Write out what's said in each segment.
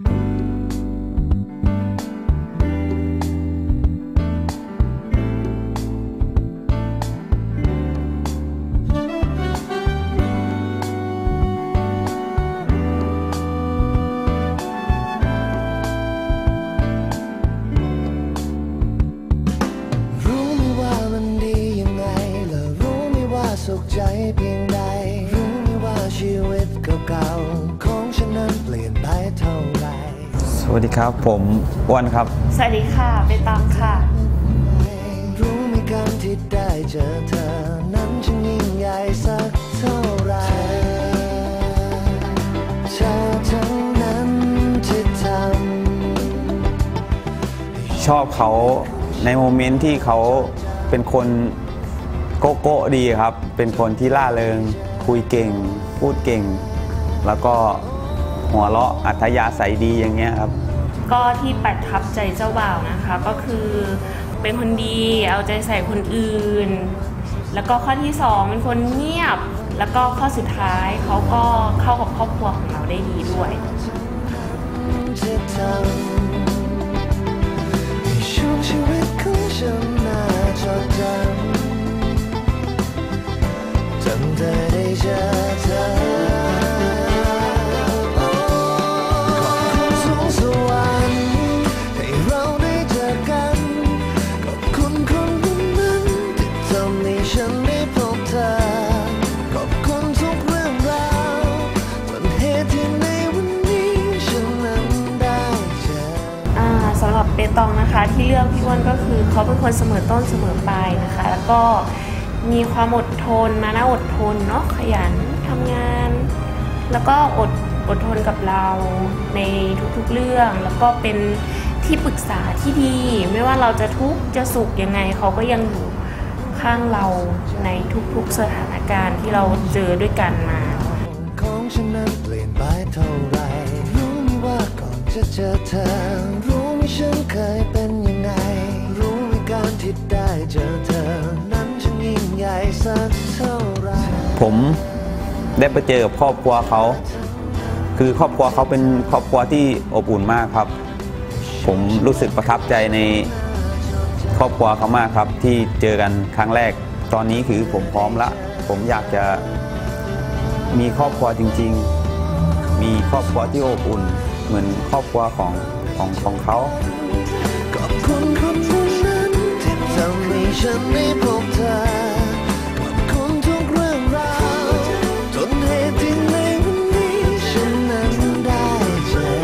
สุขใจเพียงใดรู้ไหมว่าชีวิตเก่าๆของฉันนั้นเปลี่ยนไปเท่าไรสวัสดีครับผมอ้วนครับสวัสดีค่ะใบตองค่ะรู้ไหมการที่ได้เจอเธอนั้นช่างยิ่งใหญ่สักเท่าไรเธอทั้งนั้นที่ทำชอบเขาในโมเมนต์ที่เขาเป็นคนโกโก้ดีครับเป็นคนที่ล่าเริงคุยเก่งพูดเก่งแล้วก็หัวเราะอัธยาศัยดีอย่างเงี้ยครับก็ที่ประทับใจเจ้าบ่าวนะคะก็คือเป็นคนดีเอาใจใส่คนอื่นแล้วก็ข้อที่2เป็นคนเงียบแล้วก็ข้อสุดท้ายเขาก็เข้ากับครอบครัวของเราได้ดีด้วยช่วงชีวิตของฉันน่าจดจำได้เจอเธอขอบคุณสูงสวรรค์ให้เราได้เจอกันขอบคุณคนนั้นที่ทำให้ฉันได้พบเธอขอบคุณทุกเรื่องราวต้นเหตุที่ในวันนี้ฉันนั้นได้เจอสำหรับเปตองนะคะที่เลือกพี่อ้วนก็คือเขาเป็นคนเสมอต้นเสมอปลายนะคะแล้วก็มีความอดทนมานะอดทนเนาะขยันทำงานแล้วก็อดทนกับเราในทุกๆเรื่องแล้วก็เป็นที่ปรึกษาที่ดีไม่ว่าเราจะทุกข์จะสุขยังไงเขาก็ยังอยู่ข้างเราในทุกๆสถานการณ์ที่เราเจอด้วยกันมาของฉันนั้นเปลี่ยนไปเท่าไรรู้ไหมว่าก่อนจะเจอเธอรู้ไหมฉันเคยเป็นยังไงรู้ไหมการที่ได้เจอเธอนั้นฉันยิ่งใหญ่สักเท่าไรผมได้ไปเจอกับครอบครัวเขาคือครอบครัวเขาเป็นครอบครัวที่อบอุ่นมากครับผมรู้สึกประทับใจในครอบครัวเขามากครับที่เจอกันครั้งแรกตอนนี้คือผมพร้อมละผมอยากจะมีครอบครัวจริงๆมีครอบครัวที่อบอุ่นเหมือนครอบครัวของเขาขอบคุณคนนั้นที่ทำให้ฉันได้พบเธอขอบคุณทุกเรื่องราวจนเหตุที่ในวันนี้ฉันนั้นได้เจอ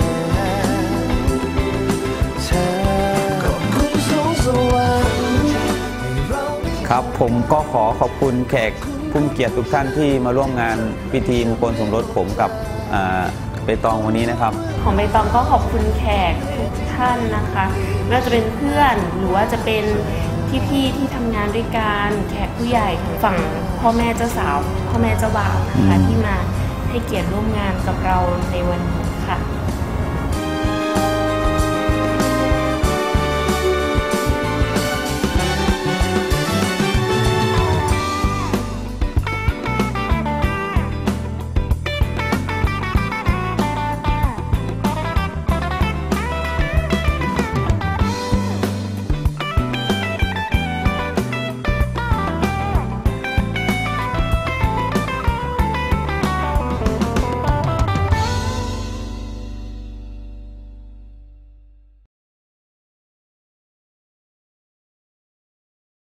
เธอขอบคุณสูงสวรรค์ครับผมก็ขอบคุณแขกผู้มีเกียรติทุกท่านที่มาร่วมงานพิธีมงคลสมรสผมกับใบตองวันนี้นะครับของใบตองก็ขอบคุณแขกทุกท่านนะคะไม่ว่าจะเป็นเพื่อนหรือว่าจะเป็นพี่ๆที่ทำงานด้วยกันแขกผู้ใหญ่ฝั่งพ่อแม่เจ้าสาวพ่อแม่เจ้าบ่าวนะคะที่มาให้เกียรติร่วมงานกับเราในวันนี้ค่ะ